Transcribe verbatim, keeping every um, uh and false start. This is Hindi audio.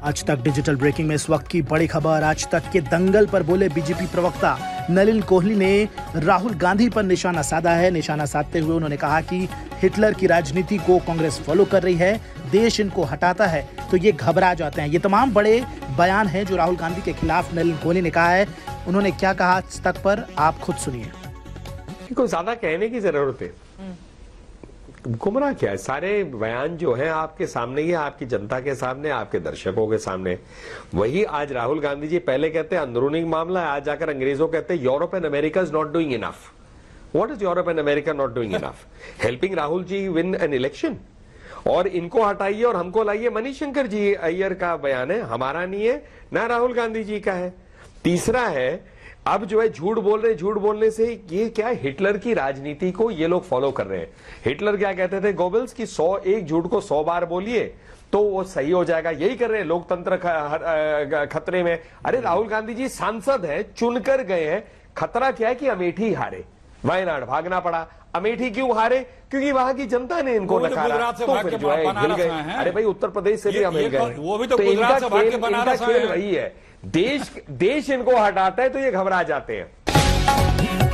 आज तक डिजिटल ब्रेकिंग में इस वक्त की बड़ी खबर। आज तक के दंगल पर बोले बीजेपी प्रवक्ता नलिन कोहली ने राहुल गांधी पर निशाना साधा है। निशाना साधते हुए उन्होंने कहा कि हिटलर की राजनीति को कांग्रेस फॉलो कर रही है, देश इनको हटाता है तो ये घबरा जाते हैं। ये तमाम बड़े बयान हैं जो राहुल गांधी के खिलाफ नलिन कोहली ने कहा है। उन्होंने क्या कहा आज तक पर आप खुद सुनिए। कोई ज्यादा कहने की जरूरत है, गुमराह क्या है, सारे बयान जो हैं आपके सामने ही, आपकी जनता के सामने, आपके दर्शकों के सामने। वही आज राहुल गांधी जी पहले कहते हैं अंदरूनी मामला है, आज जाकर अंग्रेजों कहते हैं Europe and America is not doing enough. What is Europe and America not doing enough? Helping Rahul ji win an election. और इनको हटाइए और हमको लाइए। मणिशंकर जी अय्यर का बयान है, हमारा नहीं है, ना राहुल गांधी जी का है। तीसरा है, अब जो है झूठ बोल रहे, झूठ बोलने से ये क्या, हिटलर की राजनीति को ये लोग फॉलो कर रहे हैं। हिटलर क्या कहते थे गोबल्स की, सौ एक झूठ को सौ बार बोलिए तो वो सही हो जाएगा। यही कर रहे हैं, लोकतंत्र खतरे में। अरे राहुल गांधी जी सांसद हैं, चुनकर गए हैं, खतरा क्या है कि अमेठी हारे, वायनाड भागना पड़ा। अमेठी क्यों हारे? क्योंकि वहां की जनता ने इनको नकारा। तो फिर जो है हिल गए। अरे भाई उत्तर प्रदेश से भी हम हिल गए। वो भी तो गुजरात से भाग के बनारस आए हैं। वही है, देश देश इनको हटाता है तो ये घबरा जाते हैं।